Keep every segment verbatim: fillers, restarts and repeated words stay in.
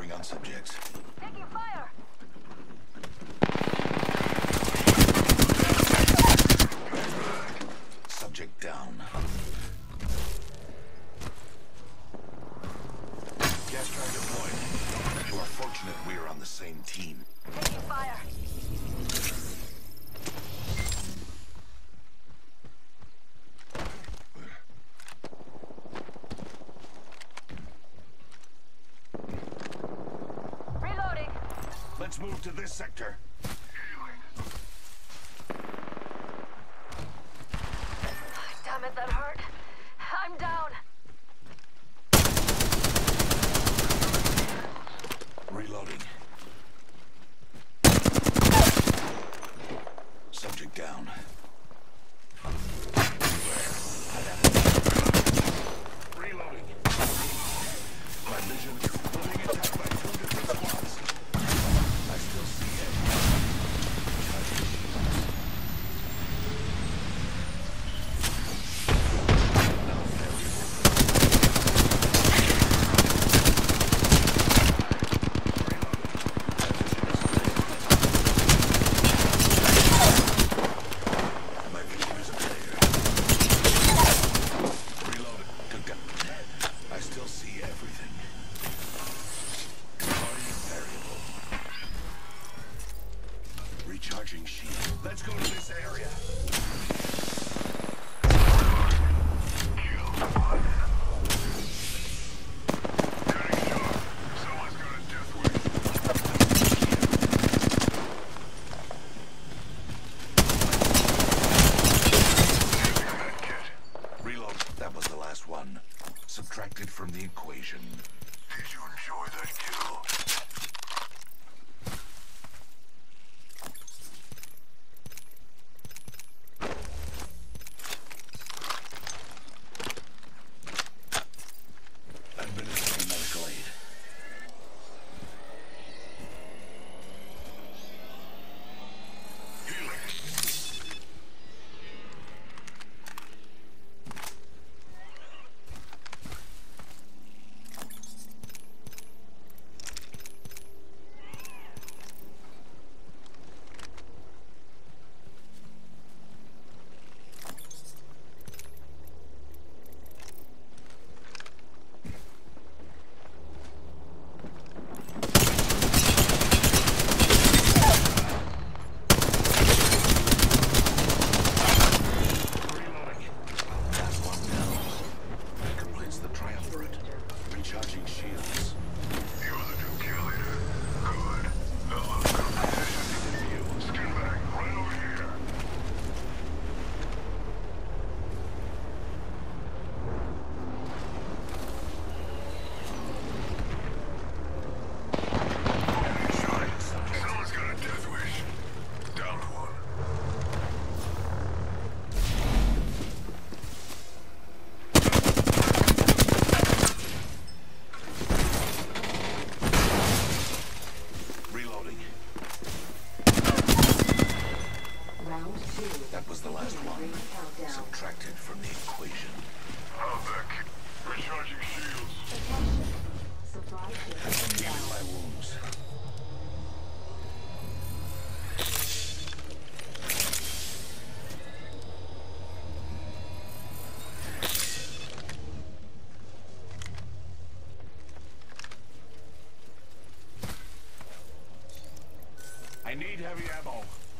Firing on subjects. Taking fire! Subject down. Gas trap deployed. You are fortunate we are on the same team. Taking fire! Reloading! Let's move to this sector. Damn it, that hurt. I'm down. Reloading. Subject down. Reloading. My vision is being attacked by two different squads. I still see it. Recharging shield. Let's go to this area. Kill one. Getting shot. Someone's got a death wish. Reload. That was the last one. Subtracted from the equation. Did you enjoy that kill? Administering medical aid. Healing. Recharging shields. You're the new kill leader. Good. Hello, competition in view. Skin back, right over here. Someone's got a death wish. Down one. That was the last one. Subtracted from the equation. I'll back. Recharging shields. Supply Healing my wounds. I need heavy ammo.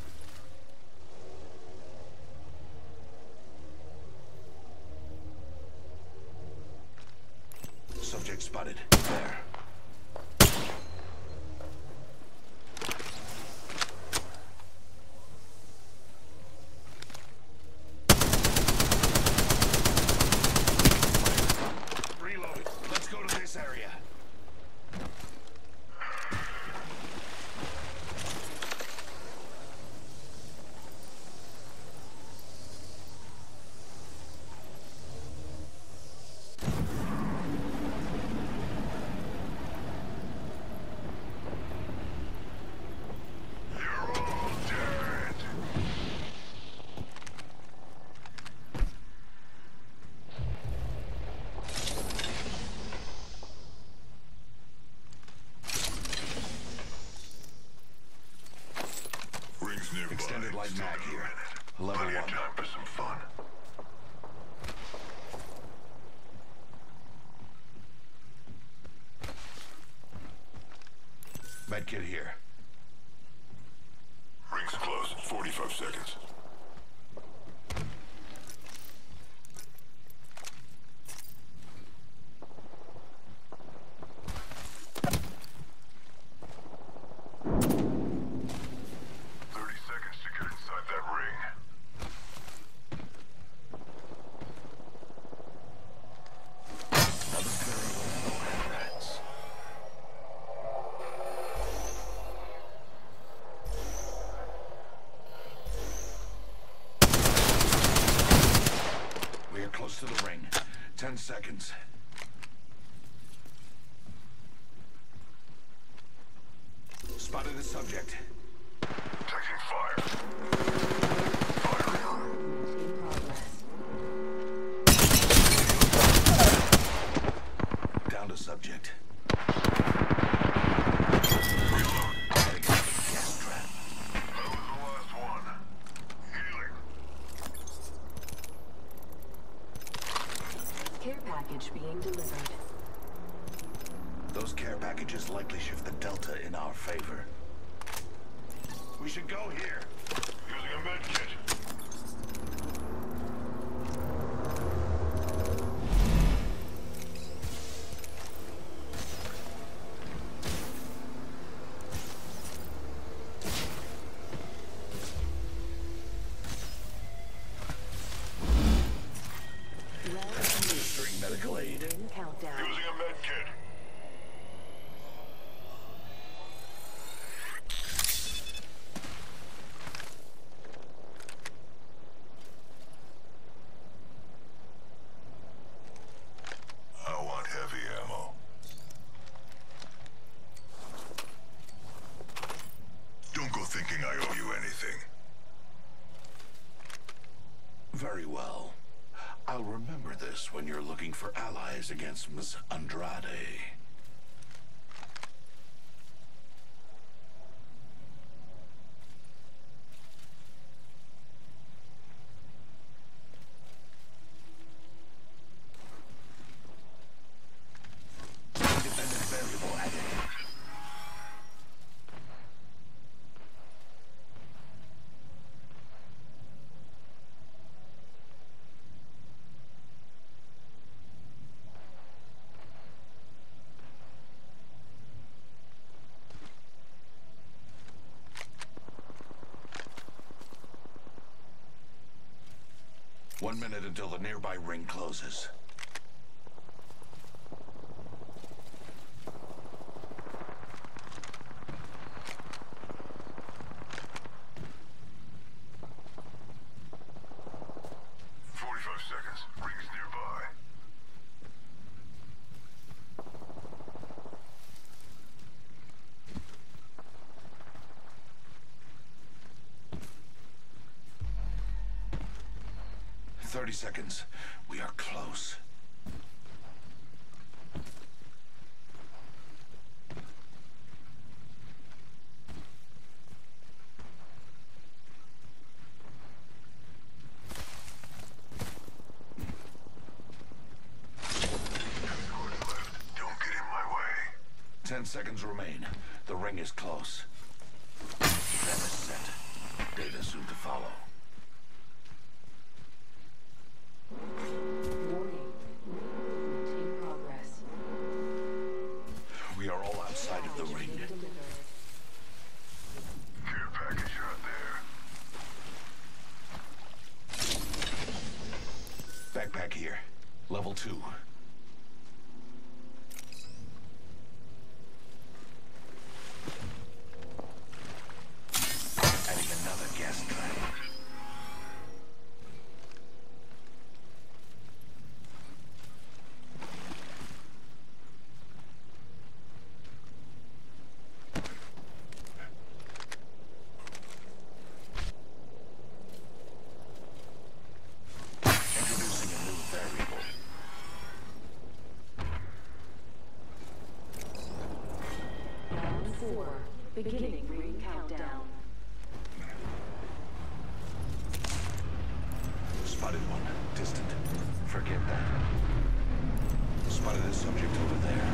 Subject spotted. There. Reload. Let's go to this area. light mag here. Level Plenty of one. time for some fun. Medkit here. Ring's close. forty-five seconds. thirty seconds to get inside that ring. Another variable. No handbats. We are close to the ring. Ten seconds. Spotted the subject. Taking fire. Firing. In progress. Down to subject. Reload. Heading out the gas trap. That was the last one. Healing. Care package being delivered. Those care packages likely shift the delta in our favor. We should go here. Using a med kit. Well, Administering medical aid. ring countdown. Using a med kit. I want heavy ammo. Don't go thinking I owe you anything. Very well. I'll remember this when you're looking for allies against Miss Andrade. Independent variable added. One minute until the nearby ring closes. forty-five seconds. Ring's nearby. Thirty seconds. We are close. Cords left. Don't get in my way. Ten seconds remain. The ring is close. Trap is set. Data soon to follow. Warning. Movement in progress. We are all outside of the ring. Being delivered. Care package out there. Backpack here. Level two. Adding another gas trap. Introducing a new variable. Round four. Beginning ring countdown. Spotted one. Distant. Forget that. Spotted a subject over there.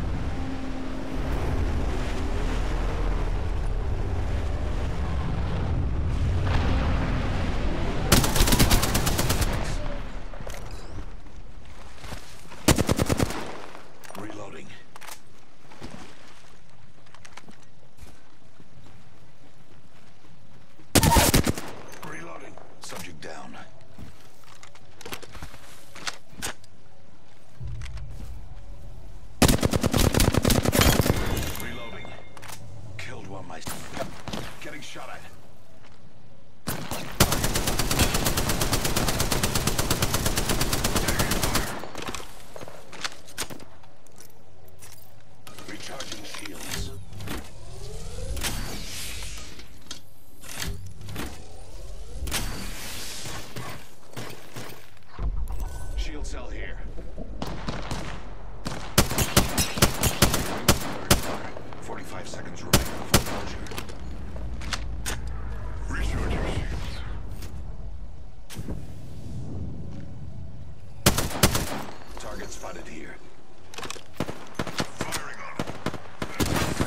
Reloading. Reloading. Subject down. Reloading. Killed one myself. Getting shot at. Recharging shields. Shield cell here. Forty-five seconds remaining before closure. Recharging shields. Target spotted here. Firing on it.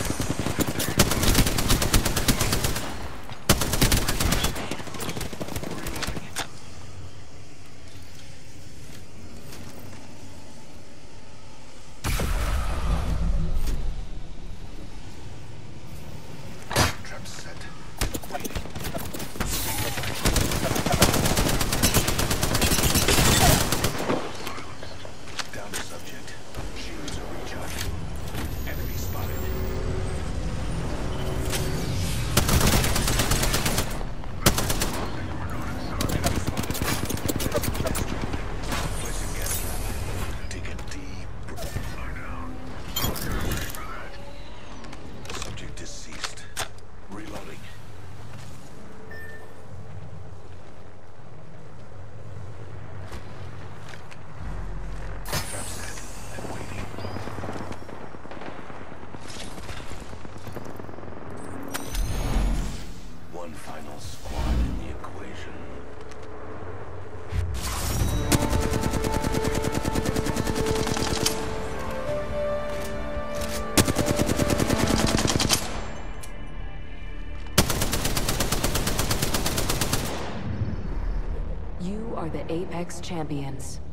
Trap set. Waiting. Down to subject. Shields are recharging. Enemy spotted. Enemy spotted. Placing gas trap. Take a deep breath. I'm down. Okay, ready for that. Subject deceased. Reloading. Trap set and waiting. One final squad in the equation. You are the Apex Champions.